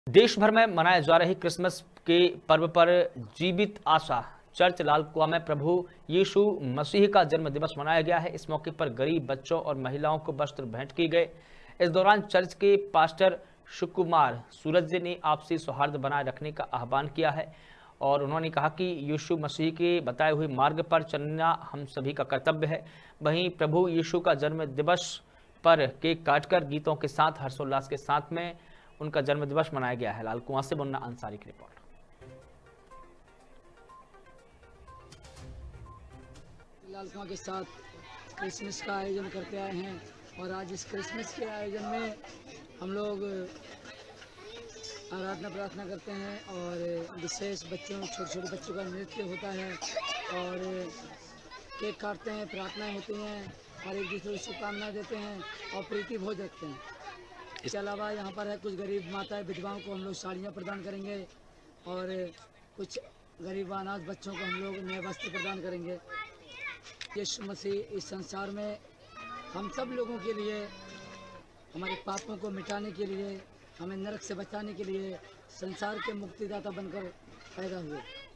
देश भर में मनाए जा रहे क्रिसमस के पर्व पर जीवित आशा चर्च लालकुआ में प्रभु यीशु मसीह का जन्म दिवस मनाया गया है। इस मौके पर गरीब बच्चों और महिलाओं को वस्त्र भेंट किए गए। इस दौरान चर्च के पास्टर सुकुमार सूरज ने आपसी सौहार्द बनाए रखने का आह्वान किया है और उन्होंने कहा कि यीशु मसीह के बताए हुए मार्ग पर चलना हम सभी का कर्तव्य है। वहीं प्रभु यीशु का जन्म दिवस पर केक काटकर गीतों के साथ हर्षोल्लास के साथ में उनका जन्म दिवस मनाया गया है। लालकुआं से मुन्ना अंसारी की रिपोर्ट। लालकुआं के साथ क्रिसमस का आयोजन करते आए हैं और आज इस क्रिसमस के आयोजन में हम लोग आराधना प्रार्थना करते हैं और विशेष बच्चों छोटे छोटे बच्चों का नृत्य होता है और केक काटते हैं, प्रार्थनाएं होती हैं और एक दूसरे को शुभकामनाएं देते हैं और प्रीति भोज रखते हैं। इसके अलावा यहाँ पर है कुछ गरीब माताएं विधवाओं को हम लोग साड़ियाँ प्रदान करेंगे और कुछ गरीब अनाथ बच्चों को हम लोग नए वस्त्र प्रदान करेंगे। यीशु मसीह इस संसार में हम सब लोगों के लिए, हमारे पापों को मिटाने के लिए, हमें नरक से बचाने के लिए संसार के मुक्तिदाता बनकर पैदा हुए।